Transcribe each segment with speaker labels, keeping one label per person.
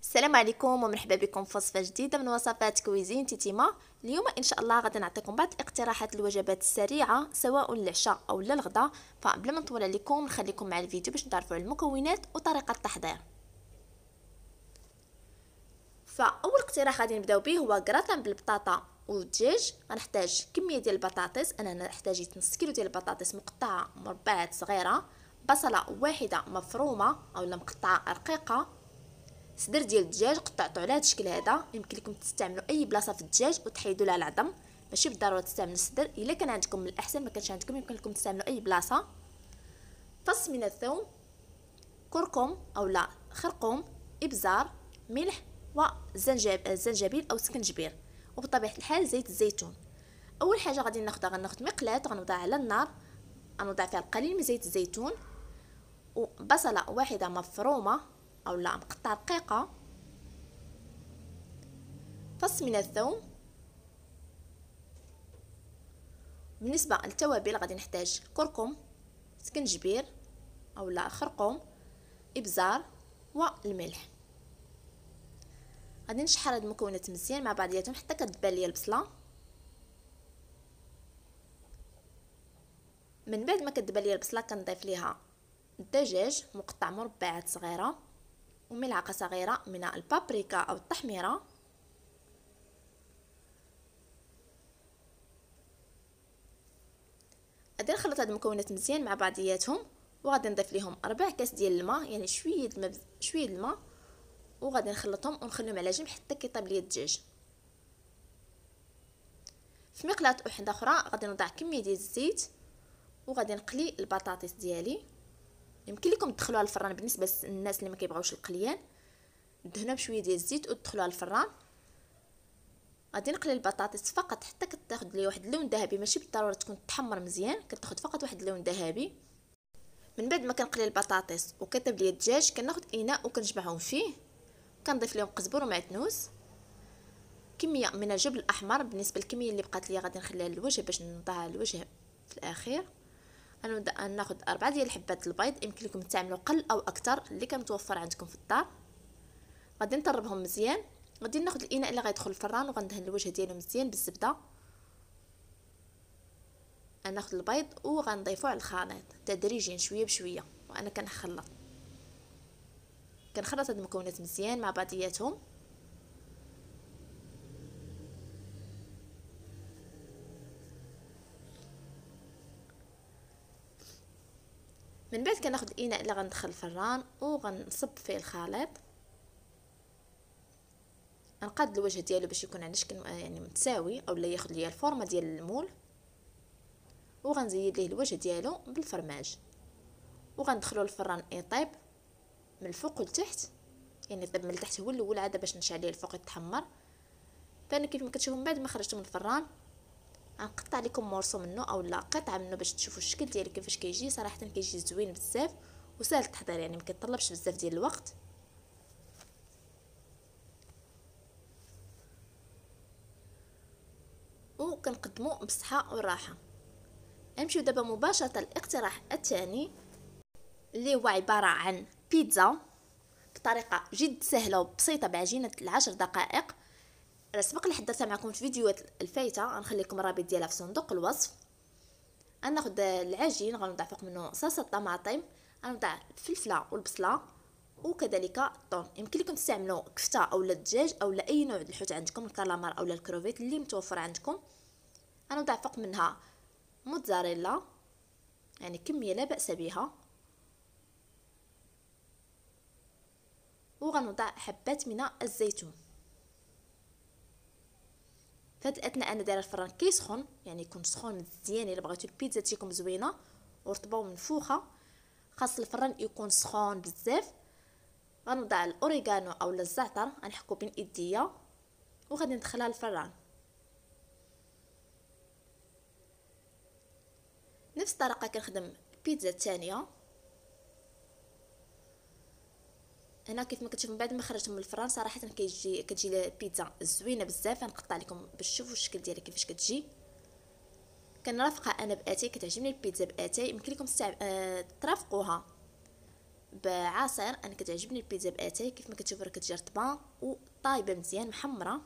Speaker 1: السلام عليكم ومرحبا بكم في وصفه جديده من وصفات كويزين تيتيما. اليوم ان شاء الله غادي نعطيكم بعض الاقتراحات الوجبات السريعه سواء للعشاء او للغداء. فقبل ما نطول عليكم نخليكم مع الفيديو باش نتعرفوا على المكونات وطريقه التحضير. فاول اقتراح غادي نبداو به هو كراتان بالبطاطا والدجاج. غنحتاج كميه ديال البطاطس، انا احتاجيت نص كيلو ديال البطاطس مقطعه مربعات صغيره، بصله واحده مفرومه اولا مقطعه رقيقه، صدر ديال الدجاج قطعته على هذا الشكل هذا. يمكن لكم تستعملوا اي بلاصه في الدجاج وتحيدوا لها العظم، ماشي بالضروره تستعملوا الصدر. الا كان عندكم من الاحسن، ما كانش عندكم يمكن لكم تستعملوا اي بلاصه. فص من الثوم، كركم اولا خرقوم، ابزار، ملح والزنجبيل او سكنجبير، وبطبيعه الحال زيت الزيتون. اول حاجه غادي غناخذ مقلاة غنوضعها على النار، غنوضع فيها القليل من زيت الزيتون وبصله واحده مفرومه اولا مقطعه رقيقه، فص من الثوم. بالنسبه للتوابل غادي نحتاج كركم، سكنجبير اولا خرقوم، ابزار والملح. غادي نشحر هاد المكونات مزيان مع بعضياتهم حتى كتبان ليا البصله. من بعد ما كتبان ليا البصله كنضيف ليها الدجاج مقطع مربعات صغيره وملعقه صغيره من البابريكا او التحميره. غادي نخلط هاد المكونات مزيان مع بعضياتهم وغادي نضيف ليهم 4 كاس ديال الماء، يعني شويه الماء، وغادي نخلطهم ونخليهم على جنب حتى كيطيب لي الدجاج. في مقلاة وحده اخرى غادي نوضع كميه ديال الزيت وغادي نقلي البطاطس ديالي. يمكن لكم تدخلوها للفران بالنسبه للناس اللي ما كيبغيوش القليان، دهنوها بشويه ديال الزيت وتدخلوها للفران. غادي نقلي البطاطس فقط حتى كتاخذ لي واحد اللون ذهبي، ماشي بالضروره تكون تحمر مزيان، كتاخذ فقط واحد اللون ذهبي. من بعد ما كنقلي البطاطس وكتب لي الدجاج كناخذ اناء وكنجمعهم فيه، كنضيف لهم قزبر ومعدنوس، كميه من الجبن الاحمر. بالنسبه للكميه اللي بقات لي غادي نخليها للوجه باش نوضعها للوجه في الاخير. انا ناخذ 4 ديال حبات البيض، يمكن لكم تعملوا قل او اكثر اللي كان متوفر عندكم في الدار. غادي نطربهم مزيان. غادي ناخذ الاناء اللي غيدخل الفران وغندهن الوجه ديالو مزيان بالزبده. غناخذ البيض وغنضيفوه على الخليط تدريجيا شويه بشويه، وانا كنخلط هاد المكونات مزيان مع بعضياتهم. من بعد كناخذ الاناء اللي غندخل الفران وغنصب فيه الخليط، نقاد الوجه ديالو باش يكون على شكل يعني متساوي اولا ياخذ ليا الفورمه ديال المول، وغنزيد ليه الوجه ديالو بالفرماج وغندخلو للفران يطيب من الفوق لتحت، يعني يطيب من التحت هو الاول عاده باش نشعل ليه الفوق يتحمر. فانا كيف ما كتشوفوا من بعد ما خرجته من الفران غنقطع لكم مورسو منه اولا قطعه منه باش تشوفوا الشكل ديالو كيفاش كيجي. صراحه كيجي زوين بزاف وسهل التحضير، يعني ما كيطلبش بزاف ديال الوقت. وكنقدموا بالصحه والراحه. نمشيو دابا مباشره للاقتراح الثاني اللي هو عباره عن بيتزا بطريقه جد سهله وبسيطه بعجينه 10 دقائق. سبق لي حضرتها معكم في فيديوهات الفايته، غنخليكم الرابط ديالها في صندوق الوصف. غناخذ العجين غنوضع فوق منه صلصه الطماطم، غنوضع الفلفله والبصله وكذلك الثوم. يمكن لكم تستعملوا كفته اولا الدجاج اولا اي نوع د الحوت عندكم، الكالامار اولا الكروفيت اللي متوفر عندكم. غنوضع فوق منها موتزاريلا، يعني كميه لا باس بها، وغنوضع حبات من الزيتون. في هاد الاثناء انا دايره الفران كيسخن، يعني يكون سخون مزيان. الا بغيتو البيتزا تجيكم زوينه ورطبه ومنفوخه خاص الفران يكون سخون بزاف. غنوضع الاوريغانو اولا الزعتر غنحكو بين ايديا وغادي ندخلها للفران. نفس الطريقه كنخدم البيتزا الثانيه. هنا كيف ما كتشوفوا من بعد ما خرجت من الفران صراحه كتجي البيتزا زوينه بزاف. غنقطع لكم باش تشوفوا الشكل ديالها كيفاش كتجي. كنرافقها انا باتاي، كتعجبني البيتزا باتاي، يمكن لكم ترافقوها بعصير. انا كتعجبني البيتزا باتاي، كيف ما كتشوفوا راه كتجي رطبه وطايبه مزيان محمره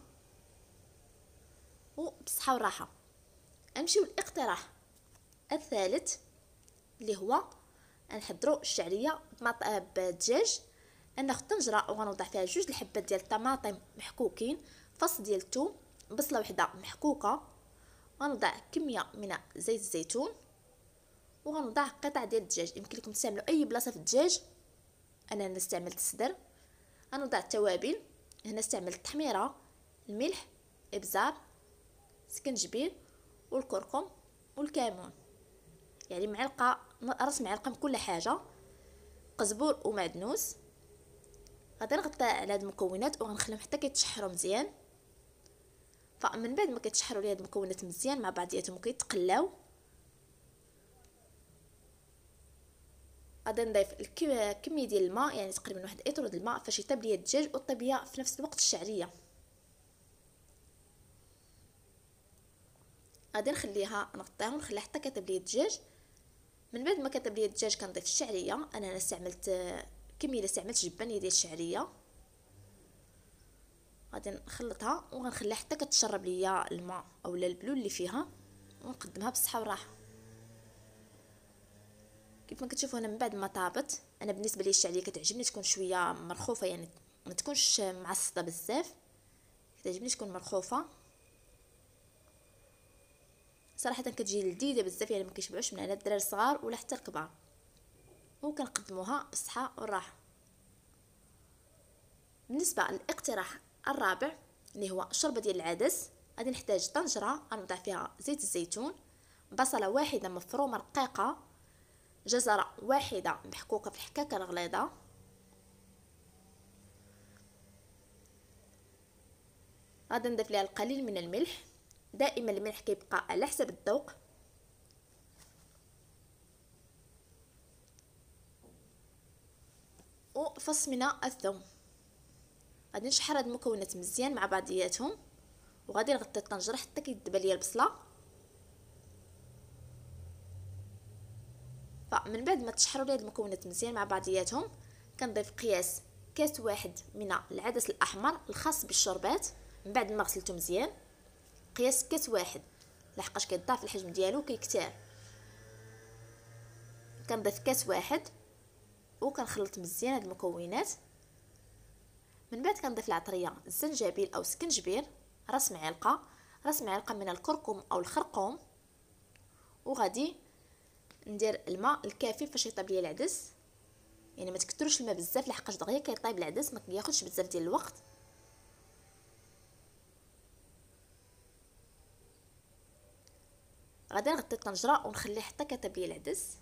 Speaker 1: وبصحه وراحه. نمشيو للاقتراح الثالث اللي هو نحضروا الشعريه بدجاج. ناخذ طنجره وغنوضع فيها جوج الحبات ديال الطماطم محكوكين، فص ديال الثوم، بصله وحده محكوكه، غنوضع كميه من زيت الزيتون، وغنوضع قطع ديال الدجاج. يمكن لكم تستعملوا اي بلاصه في الدجاج، انا هنا استعملت الصدر. غنوضع التوابل، هنا استعملت التحميره، الملح، ابزار، سكنجبير والكركم والكمون، يعني معلقه راس معلقه من كل حاجه، قزبور ومعدنوس. غادي نغطي على هاد المكونات وغنخليهم حتى كيتشحروا مزيان. فمن بعد ما كيتشحروا لي هاد المكونات مزيان مع بعضياتهم وكيتقلاو، غادي نضيف كميه ديال الماء، يعني تقريبا واحد اطرو ديال الماء فاش يطيب لي الدجاج وطيب لي في نفس الوقت الشعريه. غادي نخليها نغطيها ونخليها حتى كيطيب لي الدجاج. من بعد ما كيطيب لي الدجاج كنضيف الشعريه. انا استعملت كميه، استعملت جبانيه ديال الشعريه. غادي نخلطها وغنخليها حتى كتشرب ليا الماء اولا البلول اللي فيها، ونقدمها بالصحه والراحه. كيف ما كتشوفوا هنا من بعد ما طابت، انا بالنسبه لي الشعريه كتعجبني تكون شويه مرخوفه، يعني ما تكونش معصطه بزاف، كتعجبني تكون مرخوفه. صراحه كتجي لذيذه بزاف، يعني ما كيشبعوش منها لا الدراري الصغار ولا حتى الكبار، وكنقدموها بالصحه والراحه. بالنسبه للاقتراح الرابع اللي هو الشوربه ديال العدس، غادي نحتاج طنجره غنوضع فيها زيت الزيتون، بصله واحده مفرومه رقيقه، جزره واحده محكوكه في الحكاكه الغليظه، غادي نضيف ليها القليل من الملح، دائما الملح كيبقى على حسب الذوق، وفص من الثوم. غادي نشحر هاد المكونات مزيان مع بعضياتهم، وغادي نغطي الطنجره حتى كيدبل ليا البصله. فمن بعد ما تشحروا لي هاد المكونات مزيان مع بعضياتهم، كنضيف قياس كاس واحد من العدس الاحمر الخاص بالشوربات من بعد ما غسلته مزيان. قياس كاس واحد لحقاش كيضاعف الحجم ديالو كيكتار. كنضيف كاس واحد وكنخلط مزيان هاد المكونات. من بعد كنضيف العطريه الزنجبيل او سكنجبير، راس معلقه من الكركم او الخرقوم، وغادي ندير الماء الكافي فاش يطيب لي العدس، يعني ما تكثروش الماء بزاف لحقاش دغيا كيطيب العدس ما كياخذش بزاف ديال الوقت. غادي نغطي الطنجره ونخليه حتى كيطيب لي العدس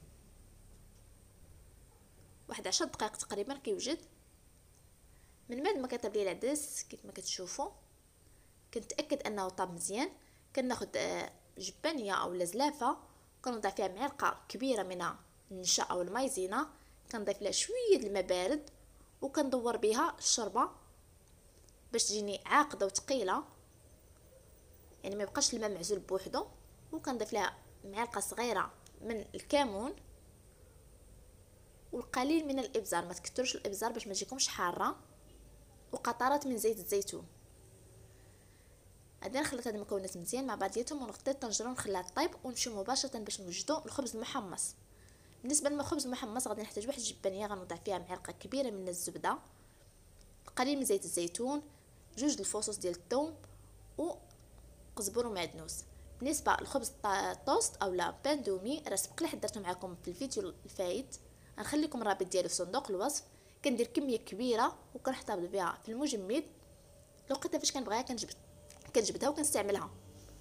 Speaker 1: واحد 10 دقائق تقريبا كيوجد. من بعد ما كيطيب لي العدس كيف ما كتشوفوا كنتاكد انه طاب مزيان، كناخذ جبانيه او زلافه كنوضع فيها معلقه كبيره من النشا او المايزينا، كنضيف لها شويه الماء بارد وكندور بها الشوربه باش تجيني عاقده وثقيله، يعني ما يبقاش الماء معزول بوحدو. وكنضيف لها معلقه صغيره من الكمون والقليل من الابزار، ما تكثروش الابزار باش ما تجيكمش حاره، وقطرات من زيت الزيتون. غادي نخلط هاد المكونات مزيان مع بعضياتهم ونغطي الطنجره ونخليها طيب، ونمشيو مباشره باش نوجدوا الخبز المحمص. بالنسبه للخبز المحمص غادي نحتاج واحد الجبانيه غنوضع فيها معلقه كبيره من الزبده، قليل من زيت الزيتون، جوج الفصوص ديال الثوم، وقزبر ومعدنوس. بالنسبه للخبز الطوست او لا بان دومي راه سبق لي حضرته معكم في الفيديو الفايت، غنخليكم الرابط ديالو في صندوق الوصف. كندير كميه كبيره وكنحتفظ بها في المجمد، لقيتها فاش كنبغيها كنجبدها وكنستعملها.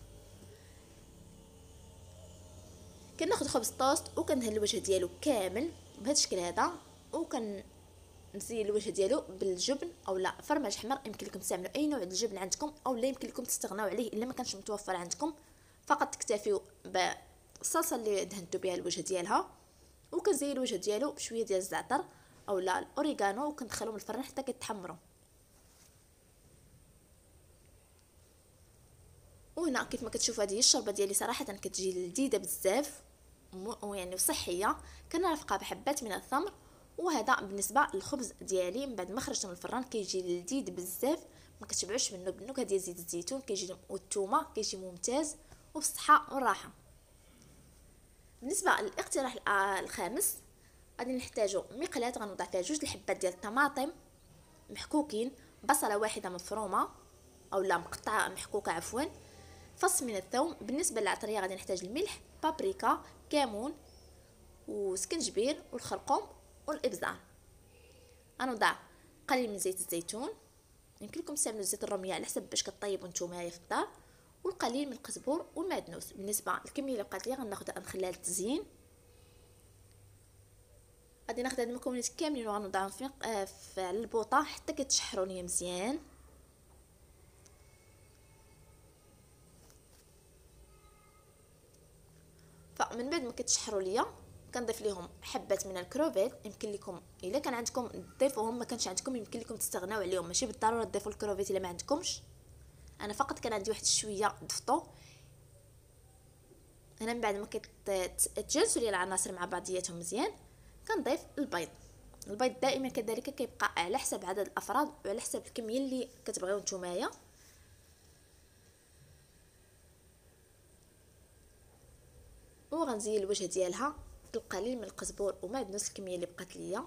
Speaker 1: كناخذ خبز الطوست وكندهن الوجه ديالو كامل بهذا الشكل هذا، نزين الوجه ديالو بالجبن اولا فرماج حمر. يمكن لكم تستعملوا اي نوع ديال الجبن عندكم، اولا يمكن لكم تستغناو عليه الا ما كانش متوفر عندكم، فقط تكتفيو بالصلصه اللي دهنتو بها الوجه ديالها. وكنزين الوجه ديالو بشويه ديال الزعتر اولا الاوريغانو وكندخلهم الفران حتى كيتحمروا. وهنا كيف ما كتشوفوا هذه الشوربه ديالي صراحه كتجي لذيذه بزاف ويعني وصحيه. كنرافقها بحبات من التمر وهذا بالنسبه للخبز ديالي من بعد ما خرجته من الفران كيجي لذيذ بزاف، ما كتشبعوش منه بالنكهه ديال زيت الزيتون كيجي والثومه كيجي ممتاز وبالصحه والراحه. بالنسبه للاقتراح الخامس غادي نحتاجو مقلاة غنوضع فيها 2 الحبات ديال الطماطم محكوكين، بصله واحده مفرومه او لا مقطعه محكوكه عفوا، فص من الثوم. بالنسبه للعطريه غادي نحتاج الملح، بابريكا، كمون وسكنجبير والخرقوم والابزار. غنوضع قليل من زيت الزيتون، يمكن لكم تستعملوا زيت الروميه على حسب باش كطيبوا نتوما في الدار، والقليل من القزبور والمعدنوس. بالنسبه للكميه اللي بقات لي غناخذها نخليها للتزيين. غادي ناخذ هاد المكونات كاملين وغنوضعهم على البوطه حتى كيتشحروا ليا مزيان. فمن بعد ما كتشحروا ليا كنضيف ليهم حبات من الكروفيت، يمكن لكم الا كان عندكم تضيفوهم، ما كانش عندكم يمكن لكم تستغناو عليهم، ماشي بالضروره تضيفوا الكروفيت الا ما عندكمش. انا فقط كان عندي واحد شويه ضفتو. انا من بعد ما كتجانسوا لي العناصر مع بعضياتهم مزيان كنضيف البيض. البيض دائما كذلك كيبقى على حسب عدد الافراد وعلى حسب الكميه اللي كتبغيو نتومايا. وغنزين الوجه ديالها بالقليل من القزبور ومعدنوس الكميه اللي بقات ليا.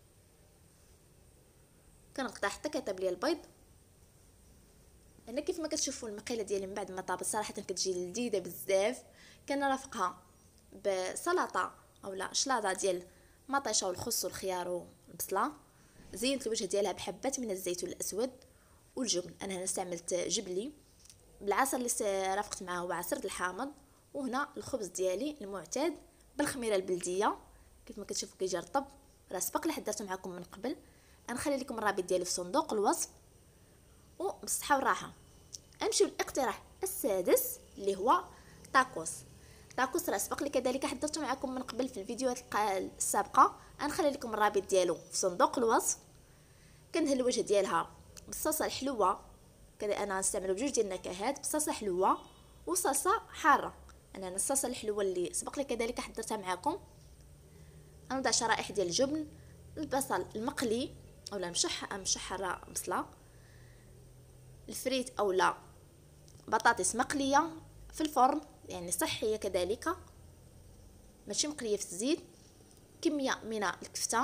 Speaker 1: كنقطع حتى كيطيب لي البيض. انا كيف ما كتشوفوا المقيله ديالي من بعد ما طابت صراحه كتجي لذيذه بزاف. كنرافقها بسلطه اولا شلاضه ديال مطيشه والخس والخيار والبصله. زينت الوجه ديالها بحبات من الزيتون الاسود والجبن. انا هنا استعملت جبلي. بالعصير اللي رافقت معاه هو عصير الحامض. وهنا الخبز ديالي المعتاد بالخميره البلديه كيف ما كتشوفوا كيجي رطب، راه سبق لي حضرته معكم من قبل. غنخلي لكم الرابط ديالو في صندوق الوصف. وبالصحه والراحه. امشيو للاقتراح السادس اللي هو تاكوس. تاكوس راه سبق لي كذلك حضرته معكم من قبل في الفيديوهات السابقه. غنخلي لكم الرابط ديالو في صندوق الوصف. كندهن الوجه ديالها بالصلصه الحلوه، كذا انا نستعملوا بجوج ديال النكهات، بصلصه حلوه وصلصه حاره. انا الصلصه الحلوه اللي سبق لي كذلك حضرتها معكم. غنوضع شرائح ديال الجبن، البصل المقلي اولا مشحره بصله، الفريت اولا بطاطس مقليه في الفرن يعني صحيه كذلك ماشي مقليه في الزيت، كميه من الكفته،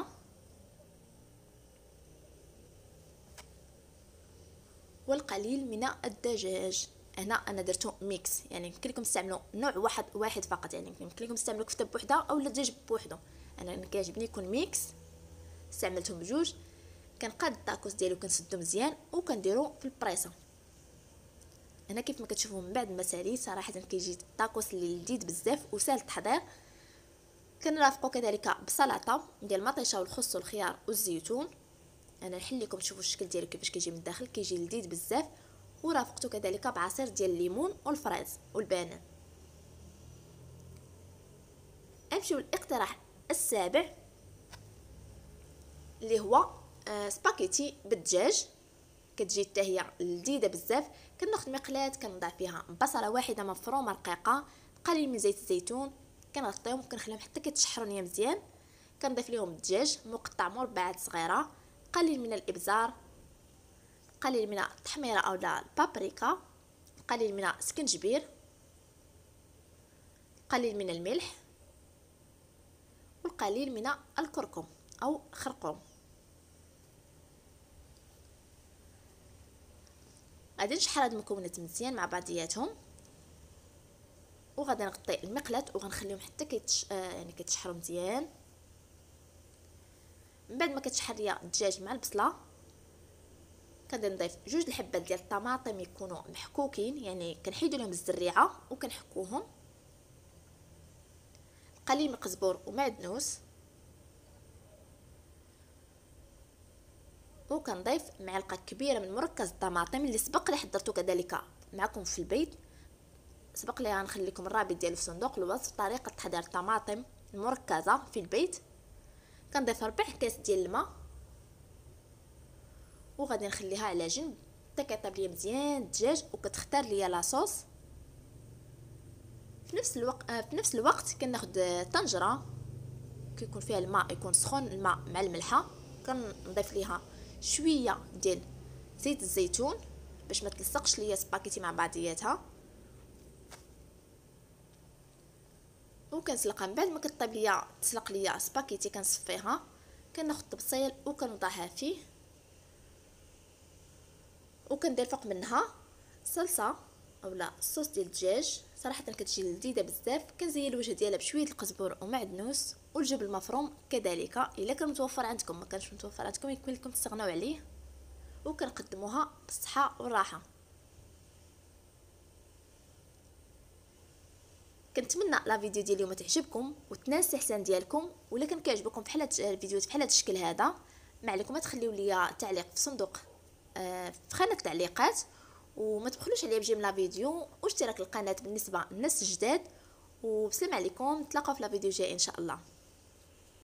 Speaker 1: والقليل من الدجاج. هنا انا درتو ميكس يعني يمكن لكم تستعملوا نوع واحد فقط، يعني يمكن لكم تستعملوا كفته بوحده او الدجاج بوحده. انا كيعجبني يكون ميكس استعملتهم بجوج. كنقاد الطاكوس ديالي وكنسدو مزيان وكنديرو في البريسه. هنا كيف ما كتشوفوا من بعد ما ساليت صراحه كيجي الطاكوس اللي لذيذ بزاف وسهل التحضير. كنرافقو كذلك بسلطه ديال المطيشه والخس والخيار والزيتون. انا نحل لكم تشوفوا الشكل ديالو كيفاش كيجي من الداخل كيجي لذيذ بزاف. ورافقته كذلك بعصير ديال الليمون والفريز والبنان. امشيو للاقتراح السابع اللي هو سباكيتي بالدجاج. كتجي حتى هي لذيذه بزاف. كناخذ مقلاة كنضع فيها بصله واحده مفرومه رقيقه، قليل من زيت الزيتون، كنغطيهم وكنخليهم حتى كيتشحروا ليا مزيان. كنضيف ليهم الدجاج مقطع مربعات صغيره، قليل من الابزار، قليل من التحميره او البابريكا، قليل من السكنجبير، قليل من الملح، والقليل من الكركم او خرقوم. غادي نشحر هاد المكونات مزيان مع بعضياتهم وغادي نغطي المقلاة وغنخليهم حتى كيتشحروا مزيان. من بعد ما كتشحر ليا الدجاج مع البصله كندير نضيف 2 الحبات ديال الطماطم يكونوا محكوكين يعني كنحيدوا لهم الزريعه وكنحكوهم، قليل من القزبور ومعدنوس، وكنضيف معلقه كبيره من مركز الطماطم اللي سبق لي حضرته كذلك معكم في البيت. سبق لي غنخلي لكم الرابط ديالو في صندوق الوصف. طريقه تحضير الطماطم المركزه في البيت. كنضيف 4 كاس ديال الماء وغادي نخليها على جنب حتى كيطيب ليا مزيان الدجاج وكتختار ليا لاصوص. في نفس الوقت كناخذ طنجره كيكون فيها الماء يكون سخون، الماء مع الملحه، كنضيف ليها شويه ديال زيت الزيتون باش ما تلصقش ليا سباكيتي مع بعضياتها، وكنسلقها. من بعد ما كطيب ليا تسلق ليا سباكيتي كنصفيها، كناخذ الطبسيل وكنوضعها فيه، وكندير فوق منها صلصه اولا صوص ديال الدجاج. صراحه كتجي لذيذه بزاف. كنزين الوجه ديالها بشويه القزبر ومعدنوس والجبن المفروم كذلك. الا كان متوفر عندكم، ما كانش متوفر عندكم يكون لكم تستغناو عليه. وكنقدموها بالصحه والراحه. كنتمنى لا فيديو ديال اليوم تعجبكم وتنال الاستحسان ديالكم. ولا كان كيعجبكم بحال هاد الفيديوهات بحال هاد الشكل هذا، ما عليكم تخليو ليا تعليق في صندوق في خانه التعليقات، وما تبخلوش عليا بجيم لا فيديو واشتراك القناه بالنسبه للناس الجداد. وبسلام عليكم، نتلاقاو في لا فيديو جاي ان شاء الله.